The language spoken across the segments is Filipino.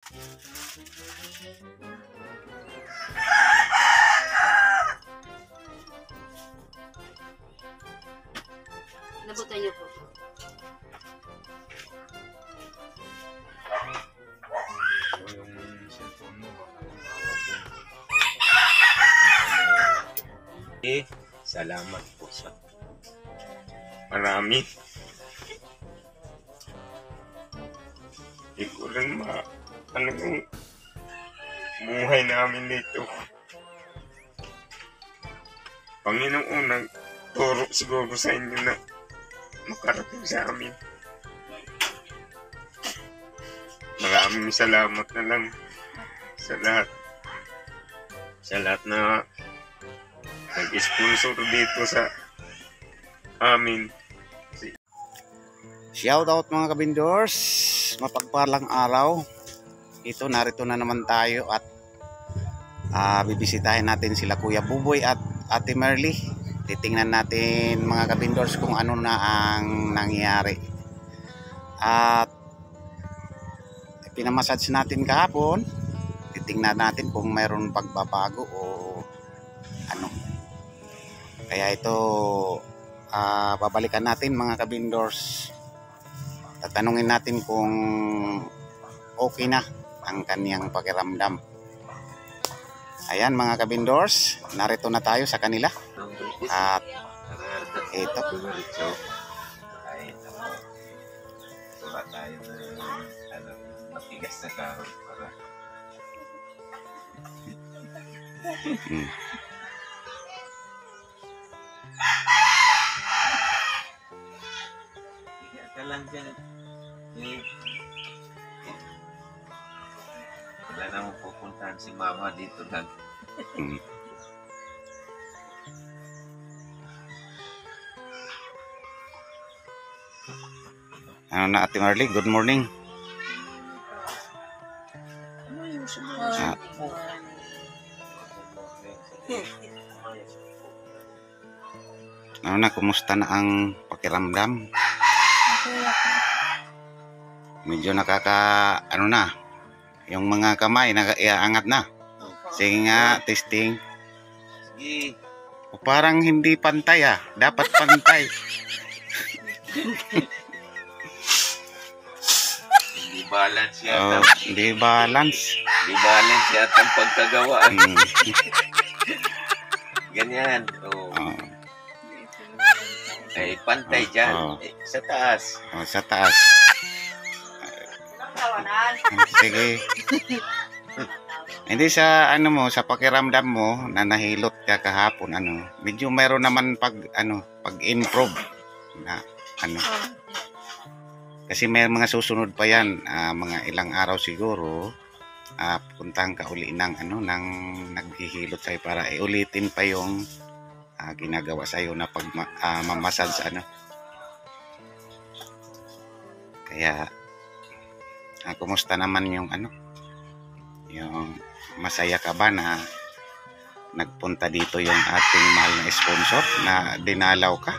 Nabutan niyo po. Salamat po sa marami. Hindi ko rin ano yung buhay namin dito. Panginoon, nagturo siguro sa inyo na makarating sa amin. Maraming salamat na lang sa lahat. Sa lahat na nag-sponsor dito sa amin. Shout out mga kabindors, mapagpalang araw. Ito, narito na naman tayo at bibisitahin natin sila Kuya Buboy at Ate Merly. Titingnan natin mga kabindors kung ano na ang nangyari. At pinamassage natin kahapon. Titingnan natin kung mayroon pagbabago o ano. Kaya ito babalikan natin mga kabindors. Tatanungin natin kung okay na ang kaniyang pakiramdam. Ayan mga kabindors, narito na tayo sa kanila. At ito. Wala tayo na matigas na karon para lang dyan. Wala naman pupuntahan si mama dito lang. Ano na Ate Merly, good morning. Ano na, kumusta na ang pakiramdam? Medyo ano na, yung mga kamay nag-iangat na. Sige nga, testing. Sige. O, parang hindi pantay dapat pantay. Hindi balance yata. Hindi balance. Hindi balance yata ang pagkagawa. Ganyan. Ay, pantay dyan. Sa taas. Sa taas. Sige. Hindi sa ano mo, sa pakiramdam mo na nahilot ka kahapon, medyo mayroon naman pag-improve na kasi may mga susunod pa yan, mga ilang araw siguro, puntahan ka uli ng ng naghihilot sa'yo para iulitin pa yung ginagawa sa'yo na mamasad sa Kaya kumusta naman yung yung masaya ka ba na nagpunta dito yung ating mahal na sponsor na dinalaw ka?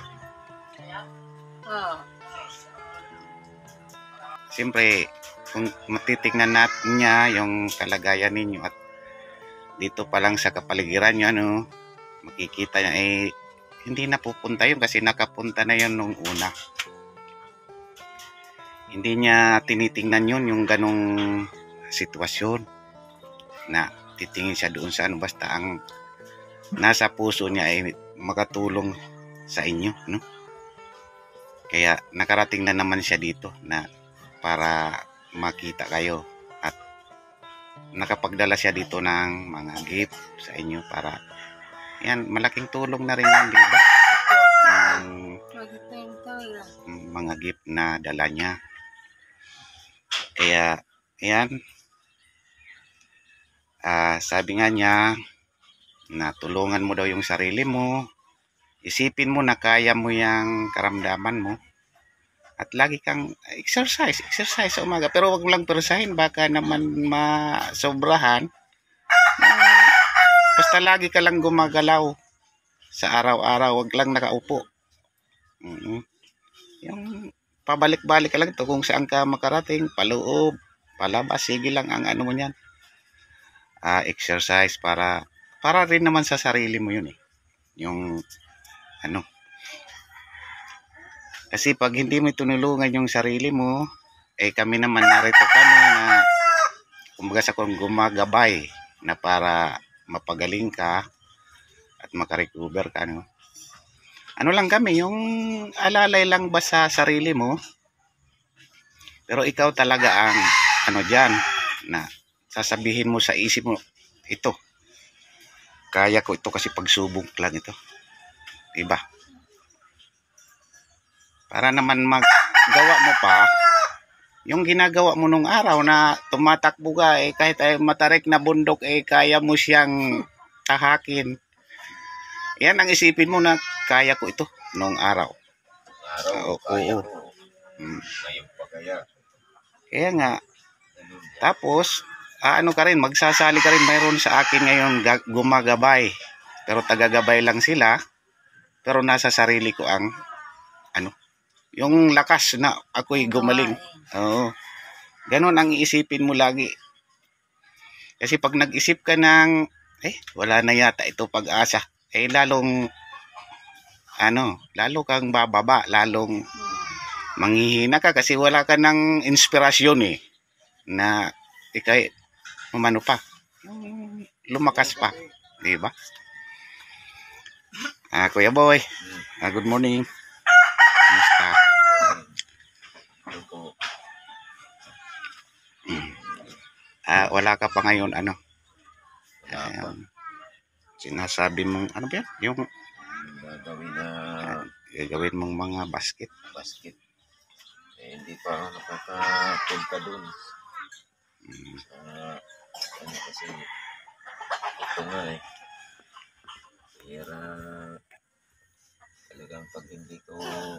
Siyempre, kung matitignan natin niya yung kalagayan ninyo at dito pa lang sa kapaligiran nyo, makikita niya hindi na pupunta yun kasi nakapunta na yun nung una. Hindi niya tinitingnan yun yung ganong sitwasyon na titingin siya doon sa basta ang nasa puso niya ay makatulong sa inyo, Kaya nakarating na naman siya dito na para makita kayo at nakapagdala siya dito ng mga gift sa inyo para yan, malaking tulong na rin yan, di ba? Mga gift na dala niya. Kaya yan, sabi nga niya na tulungan mo daw yung sarili mo, isipin mo na kaya mo yung karamdaman mo at lagi kang exercise sa umaga, pero wag mo lang perusahin, baka naman masobrahan. Basta lagi ka lang gumagalaw sa araw-araw, wag lang nakaupo. Yung pabalik-balik ka lang to kung saan ka makarating, paloob, palabas, sige lang ang ano mo niyan. Exercise para rin naman sa sarili mo yun eh. Yung ano. Kasi pag hindi mo tinulungan yung sarili mo, kami naman narito kami na kumbaga sa kung gumagabay na para mapagaling ka at makarecover ka, no? Ano lang kami, yung alalay lang ba sa sarili mo, pero ikaw talaga ang ano dyan, na sasabihin mo sa isip mo, ito, kaya ko ito kasi pagsubok lang ito. Diba? Para naman magawa mo pa yung ginagawa mo nung araw na tumatakbo ka, kahit matarik na bundok, kaya mo siyang tahakin. Yan ang isipin mo na kaya ko ito nung araw. Kaya Oo. ko. Ngayon pa kaya. Kaya nga, tapos, ano ka rin, magsasali ka rin, mayroon sa akin ngayon gumagabay. Pero tagagabay lang sila, pero nasa sarili ko ang, ano, yung lakas na ako'y gumaling. Oo. Ganon ang iisipin mo lagi. Kasi pag nag-isip ka ng, wala na yata ito pag-asa, lalong, lalo kang bababa, lalong manghihina ka kasi wala ka ng inspirasyon na ikay umano pa, lumakas pa, di ba? Kuya Boy, good morning. Kumusta? Wala ka pa ngayon, sinasabi mong, ano ba yan? Yung gagawin mong mga basket. Hindi pa ako nakakapunta dun. Kasi ito nga Kaya talagang pag hindi ko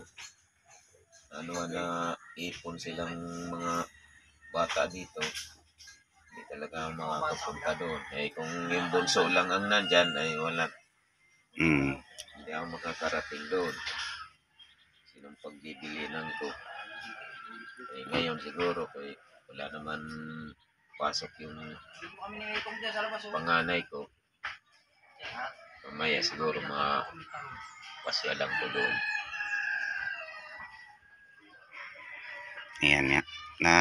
na ipon silang mga bata dito, hindi talaga makakapunta doon. Kung yung bunso lang ang nandyan, wala. Hindi ako makakarating doon. Sinong pagbibilinan ko? Ngayon siguro, wala naman pasok yung panganay ko. Mamaya siguro pasyalan ko doon. Ayan nga. Na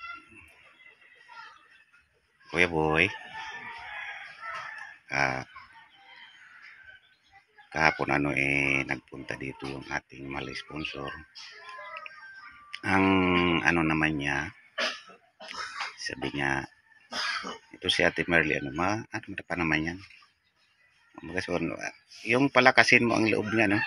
Kuya Boy, kahapon nagpunta dito yung ating mali sponsor. Ang naman niya, sabi niya, ito si Ate Merly, ano pa naman yan? Yung palakasin mo ang loob niya, no?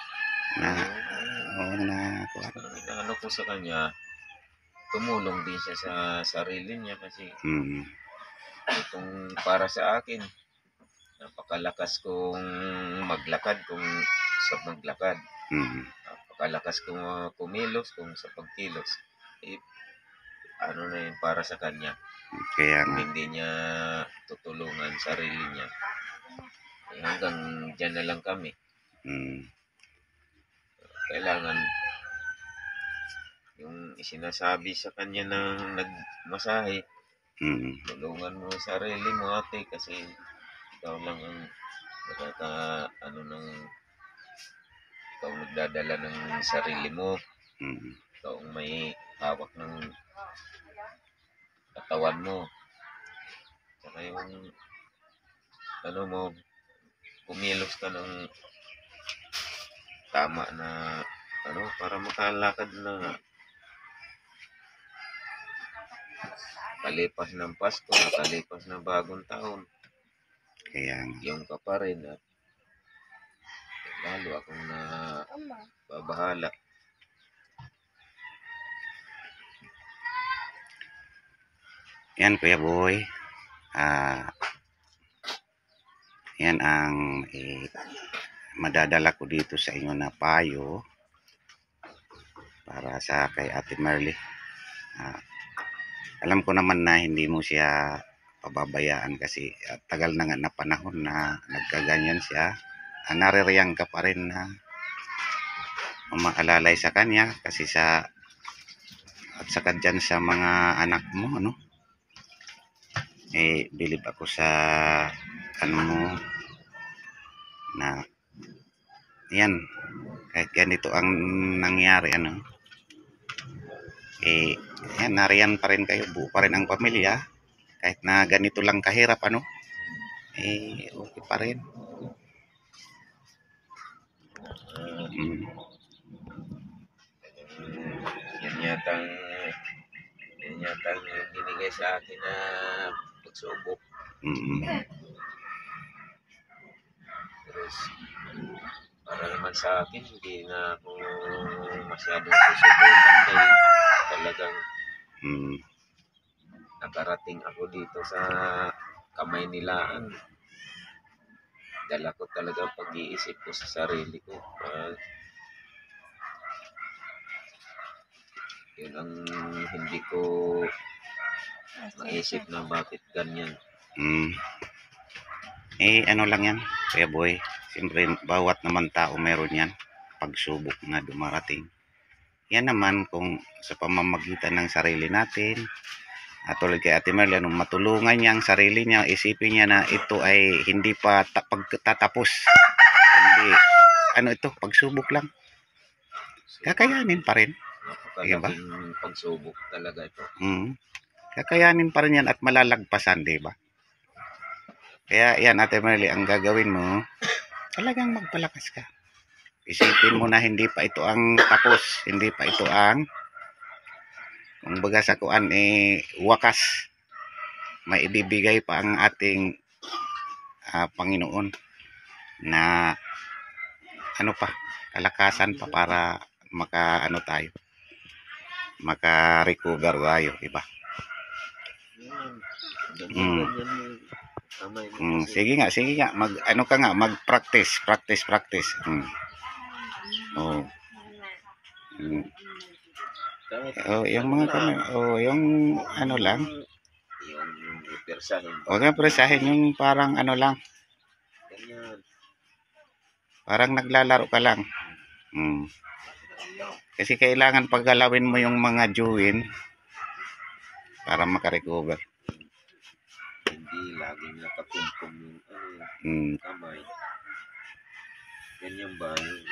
Inaano ko sa kanya, tumulong din siya sa sarili niya kasi itong para sa akin, napakalakas kong maglakad sa maglakad. Napakalakas kong kumilos sa pagkilos. Ano na yun para sa kanya. Kaya hindi niya tutulungan sarili niya. Hanggang dyan na lang kami. Kailangan yung isinasabi sa kanya ng nagmasahe, tulungan mo sarili mo ate kasi ikaw lang ang ikaw nagdadala ng sarili mo. Ikaw ang may hawak ng katawan mo. Saka yung kumilos ka ng tama na para makalakad na kalipas ng Pasko, kalipas ng bagong taon. Kaya yung ka pa rin at lalo akong babahala. Yan Kuya Boy, yan ang madadala ko dito sa inyo na payo para sa kay Ate Merly. Alam ko naman na hindi mo siya pababayaan kasi tagal na nga na panahon na nagkaganyan siya. Naririyang ka pa rin na umaalalay sa kanya kasi at saka dyan sa mga anak mo, bilib ako sa ano mo na yan, kahit ganito ang nangyari yan, nariyan pa rin kayo, buo pa rin ang pamilya kahit na ganito lang kahirap okay pa rin. Mm. Yan yatang binigay sa akin na pagsubok. Pero para naman sa akin, hindi na ako masyadong susubukan dahil talagang nakarating ako dito sa kamay nilaan. Dala ko talaga pag-iisip ko sa sarili ko. Yun ang hindi ko maisip na bakit ganyan. Ano lang yan, Kuya Boy. Siyempre, bawat naman tao meron yan. Pagsubok na dumarating. Yan naman kung sa pamamagitan ng sarili natin. At tulad kay Ate Merly, matulungan niya ang sarili niya, isipin niya na ito ay hindi pa pagtatapos. Hindi, ito, pagsubok lang. Kakayanin pa rin. Napakalaking pagsubok talaga ito. Kakayanin pa rin yan at malalagpasan, diba? Kaya yan, Ate Merly, ang gagawin mo, talagang magpalakas ka. Isipin mo na hindi pa ito ang tapos, hindi pa ito ang kung baga sa kuan wakas. May ibibigay pa ang ating Panginoon na kalakasan pa para tayo, maka-recover tayo, diba? Sige nga, mag-practice. Yung mga yung lang. Huwag na presahin yung parang lang. Parang naglalaro ka lang. Kasi kailangan paggalawin mo yung mga juwin para makarecover. Hindi laging nakapumpong yung kamay. Ganyan ba yung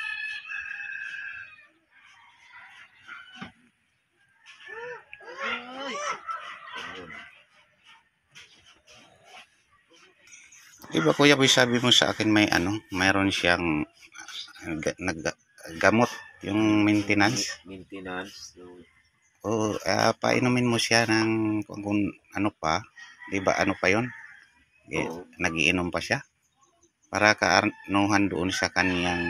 diba Kuya Boy, sabi mo sa akin may mayroon siyang gamot yung maintenance. Painumin mo siya ng kung pa, diba pa yun? Nagiinom pa siya para kaanuhan doon sa kaniyang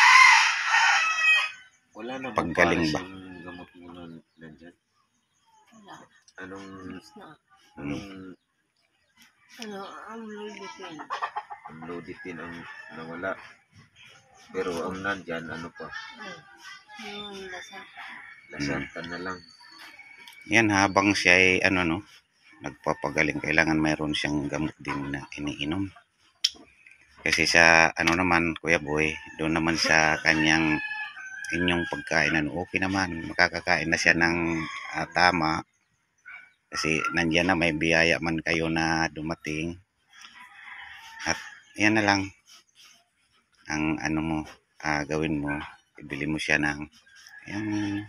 paggaling ba? Gamot mo nandyan? Amlodipine ang nawala. Pero ang nandyan, pa? Lasantan na lang. Yan, habang siya ay nagpapagaling, kailangan mayroon siyang gamot din na iniinom. Kasi sa naman, Kuya Boy, doon naman sa kanyang inyong pagkain, okay naman, makakakain na siya ng tama. Kasi nandiyan na, may biyaya man kayo na dumating. At yan na lang ang gawin mo, ibili mo siya ng yung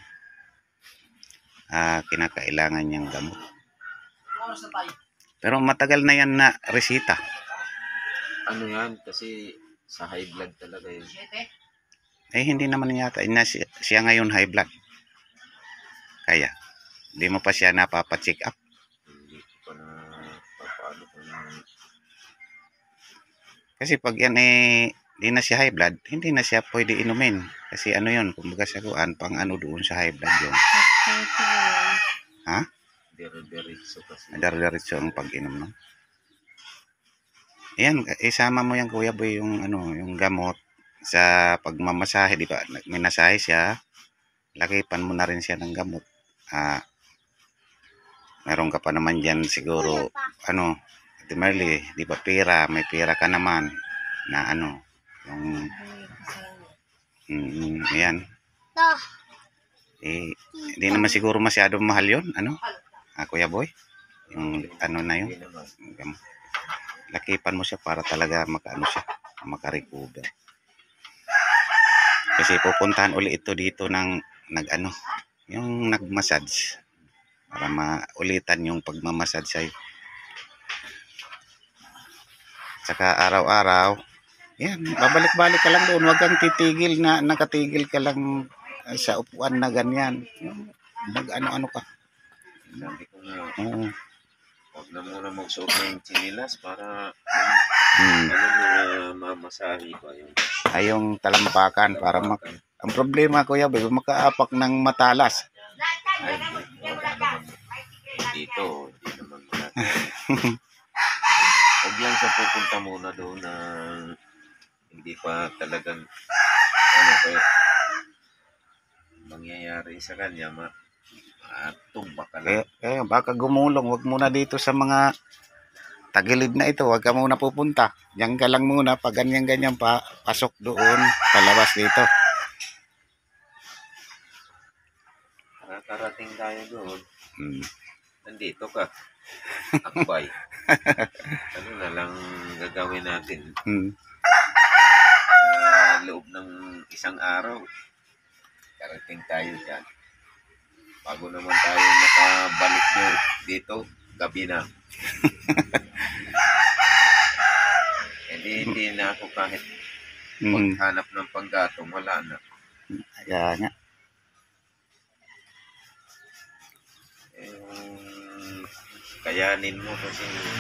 kinakailangan niyang gamot. Pero matagal na yan na resita. Yan? Kasi sa high blood talaga yun. Hindi naman yata. Siya ngayon high blood. Kaya, hindi mo pa siya napapacheck up. Hindi ko pa na papaano kung... Kasi pag yan hindi na siya high blood, hindi na siya pwede inumin. Kasi yun, kumbaga sa kuan, pang doon sa high blood yun. Ha? Diretso kasi. Diretso ang pag-inom, no? Ayan, isama mo yan, Kuya Boy, yung yung gamot sa pagmamasahe, di ba? Minasahe siya, lakipan mo na rin siya ng gamot. Meron ka pa naman dyan siguro, Ate Merly, di ba may pera ka naman na yung ayan. Hindi naman siguro masyadong mahal yun, Kuya Boy? Yung ano na yun. Hindi naman. Lakipan mo siya para talaga makaano siya, makarecover. Kasi pupuntahan uli ito dito ng nag-ano, yung nag-massage para maulitan yung pagmamassage sa'yo. Saka araw-araw, yan, babalik-balik ka lang doon. Huwag kang titigil na nakatigil ka lang sa upuan na ganyan. Mag-ano-ano ka. Sabi ko nga, Oo. huwag na muna magsuot ng chinilas para Hmm. mamasahe pa yung Ay, yung talampakan para ang problema kuya, baby, makaapak ng matalas. ay, wala naman dito. Hindi naman malaki. Huwag lang siya pupunta muna doon na hindi pa talagang ano kaya mangyayari sa kanya matumba ka lang. Baka gumulong, wag muna dito sa mga tagilid na ito, wag ka muna pupunta. Diyan ka lang muna, pag ganyan-ganyan pa, pasok doon, palabas dito. Nakarating tayo doon, Hmm. nandito ka. Akbay. Ano na lang gagawin natin Hmm. sa loob ng isang araw. Karating tayo dyan. Bago naman tayo makabalik dito, gabi na. Hindi na ako kahit maghanap ng panggatong, wala na. Kaya nga. Kayanin mo kasi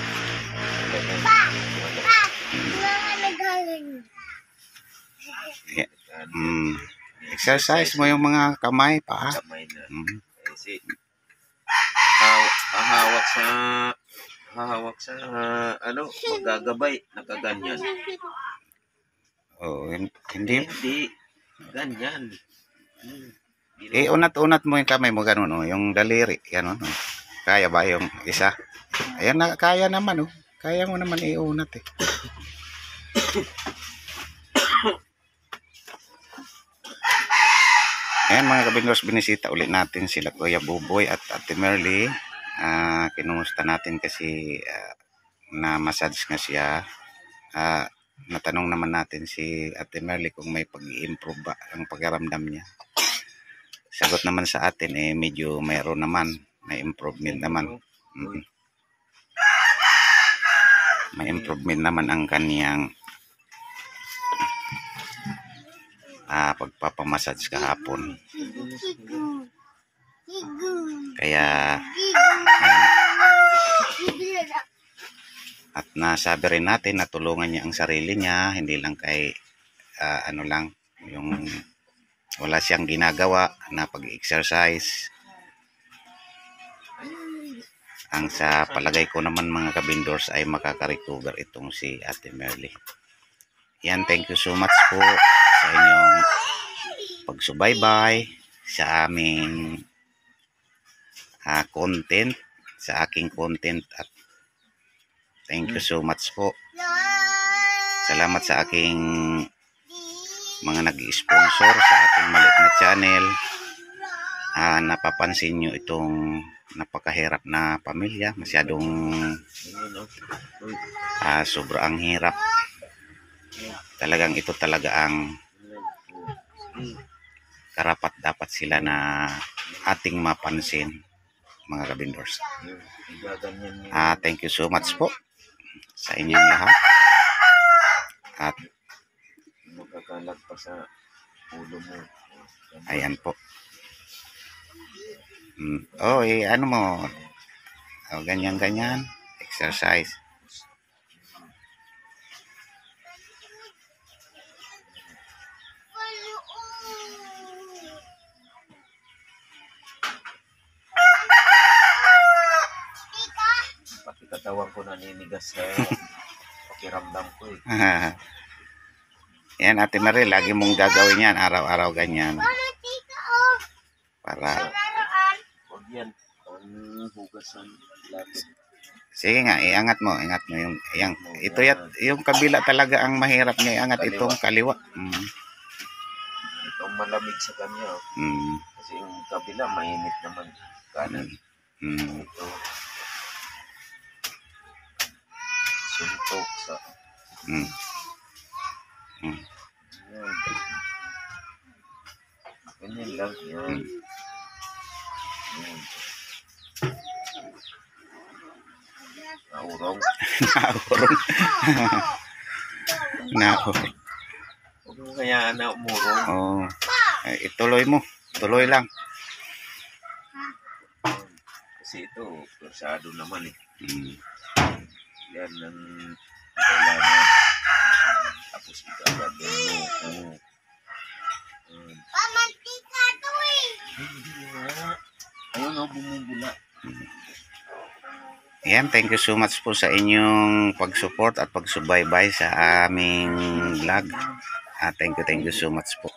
Exercise mo yung mga kamay, paa. kamay na. Hmm. Kasi hahawak sa ano, magagabay, nakaganyan. Oh, hindi. Hindi, ganyan. Unat-unat mo yung kamay mo, ganun, oh, yung daliri, ganun. Oh. Kaya ba yung isa? Ayan, kaya naman, oh. Kaya mo naman iunat, eh. Ayan mga kabindors, binisita ulit natin sila Kuya Buboy at Ate Merly. Kinumusta natin kasi na massage nga siya. Natanong naman natin si Ate Merly kung may pag-i-improve ba ang pagkaramdam niya. Sagot naman sa atin medyo mayroon naman, may improvement naman. May improvement naman ang kaniyang pagpapamassage kahapon. Kaya at nasabi rin natin na tulungan niya ang sarili niya, hindi lang kay ano lang yung wala siyang ginagawa na pag-exercise. Ang sa palagay ko naman mga kabindors ay makaka-recover itong si Ate Merly. Yan, thank you so much po sa inyong pagsubaybay sa aming content, sa aking content, at thank you so much po. Salamat sa aking mga nag-sponsor sa ating maliit na channel. Napapansin nyo itong napakahirap na pamilya, masyadong sobrang hirap. Talagang ito talaga ang karapat dapat sila na ating mapansin mga kabindors. Thank you so much po sa inyong lahat. At magkakalag pa sa ulo mo. ayan po. Ano mo? Ganyan-ganyan. Exercise. Pati katawan ko naninigas sa pakiramdam ko eh. Yan, Ate Marie, lagi mong gagawin yan. Araw-araw ganyan. Para Huwag yan. Ang hugasan lahat. sige nga, iangat mo yung ito yung kabila talaga ang mahirap niya iangat, itong kaliwa. Itong malamig sa kanya. Kasi yung kabila mainit naman kanan. Ito suntok sa Mm. Mm. yan. Ganyan lang yan. Yan. Naurong. Naurong. Naurong. Huwag mo kayaan na umurong. Oh. Eh, ituloy mo. Tuloy lang. Kasi ito, persado naman eh. Mm. Yan ang kailangan. Tapos ito agad mo. Pamantika to eh. Hindi nga. Ayun o, bumubula. Ayan, thank you so much po sa inyong pag-support at pagsubaybay sa aming vlog. Thank you so much po.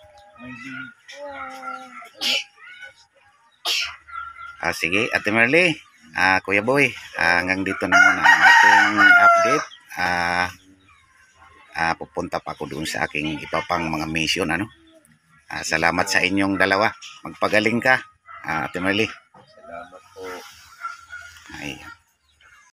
Sige, Ate Merly, Kuya Boy, hanggang dito na muna ang ating update. Pupunta pa ako doon sa aking ipapang mga mission. Salamat sa inyong dalawa. Magpagaling ka, Ate Merly. Salamat po. Ayan.